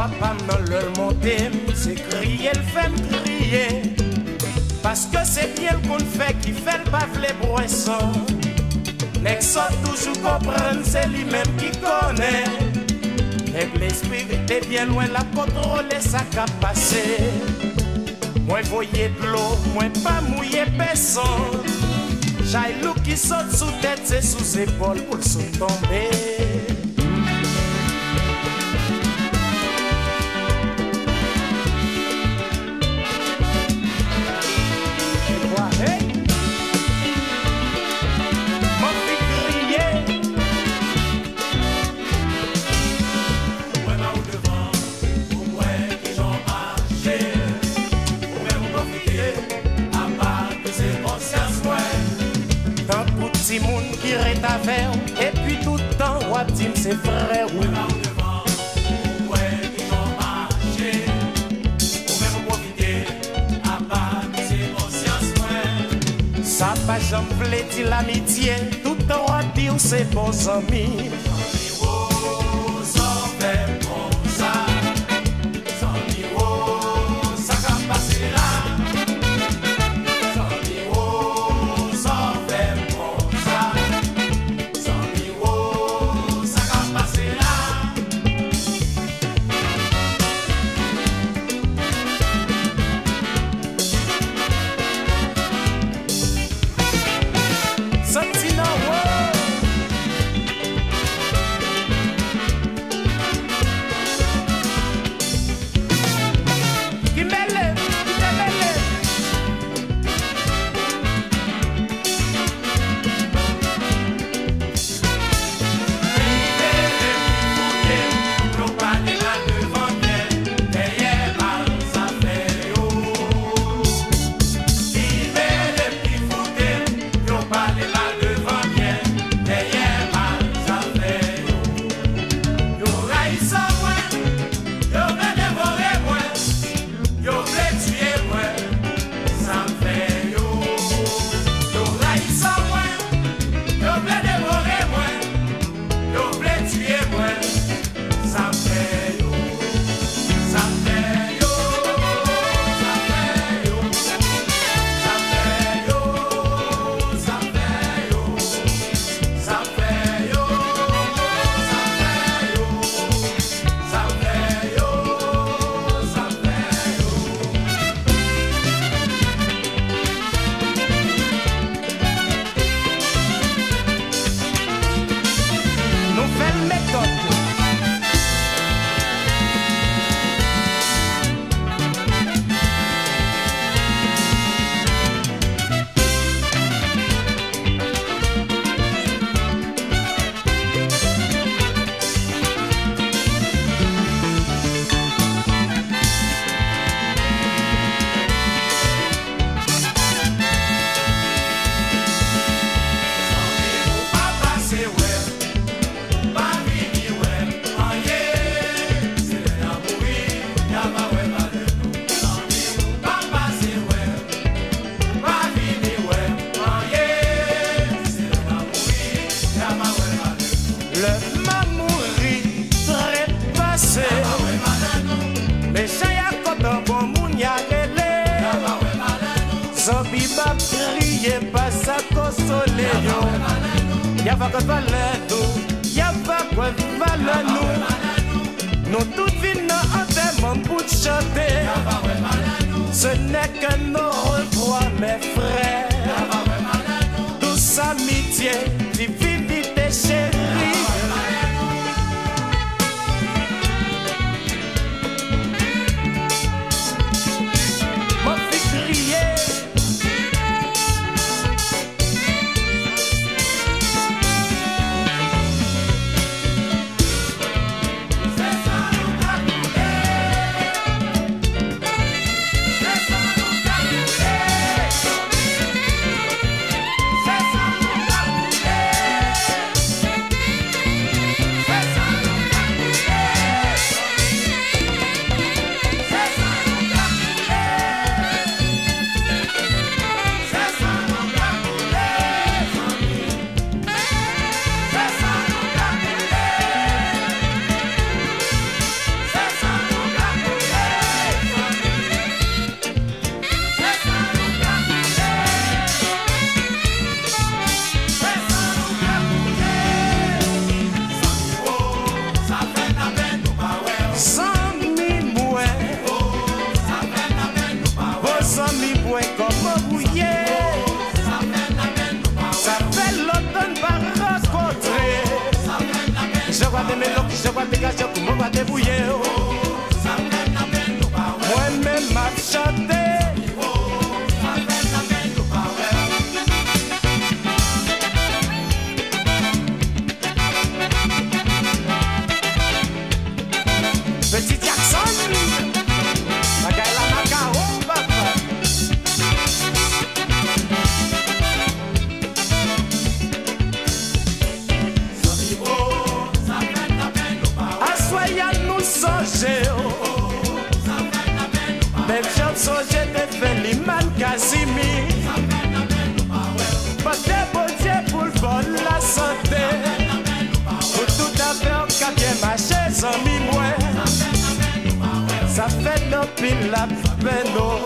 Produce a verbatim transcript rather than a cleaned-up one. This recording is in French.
papa dans le monter, c'est crier, le fait me crier. Parce que c'est bien qu'on fait qui fait le bave les boissons. L'exo toujours comprendre, c'est lui-même qui connaît. Et l'esprit était bien loin, la contrôler ça qu'a passé. Moi voyez de l'eau, moi pas mouillé personne. J'ai loup qui saute sous tête, c'est sous épaule pour le sous tomber. Si moun qui rete avec et puis tout le temps wap dit c'est frère ou ça pas jamais dire l'amitié tout le temps wap dit c'est bons amis. Zombie va crier, pas à consoler. Y'a pas quoi de valeur nous, y'a pas quoi de valeur nous. Nous tous venons en démon pour chanter. Ce n'est qu'un au revoir mes frères. Douce amitié, divinité chérie. Hey! quoi te cacher, comment va te bouiller. Moi-même m'a chanté. Petit Jackson, Magaïla Macao, papa. Assoyons nous songer, belle chance songer de Feliman Kazimi. Pas de bon Dieu pour le vol la santé. Pour tout affaire qu'a bien marché, sans mi moi. Ça fait nos pile la peine.